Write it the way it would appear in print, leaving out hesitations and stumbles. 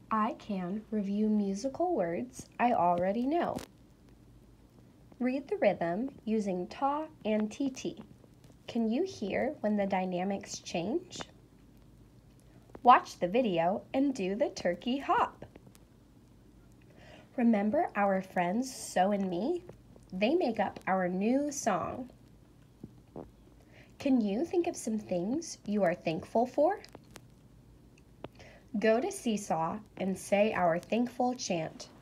I can review musical words I already know. Read the rhythm using ta and tt. Can you hear when the dynamics change? Watch the video and do the turkey hop. Remember our friends So and Me? They make up our new song. Can you think of some things you are thankful for? Go to Seesaw and say our thankful chant.